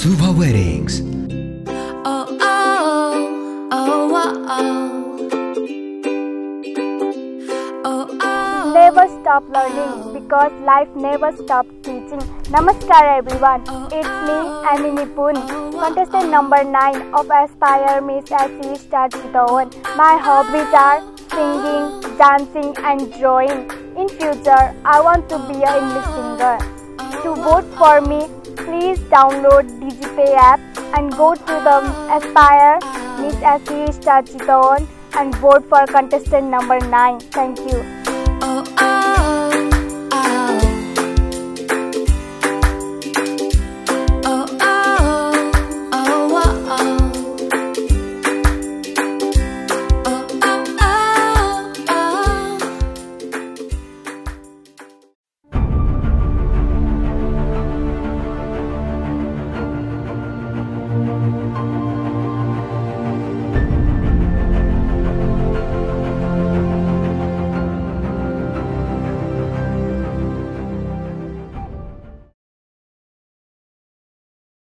Subha Weddings. Oh, oh, oh, oh, oh. Oh, oh. Never stop learning because life never stops teaching. Namaskar everyone, it's me Yamini, contestant number 9 of Aspire Miss SE Star Chitwan. My hobbies are singing, dancing and drawing. In future, I want to be an English singer. To vote for me, please download DigiPay app and go to the Aspire Miss SE Star Chitwan and vote for contestant number 9. Thank you. Oh, oh.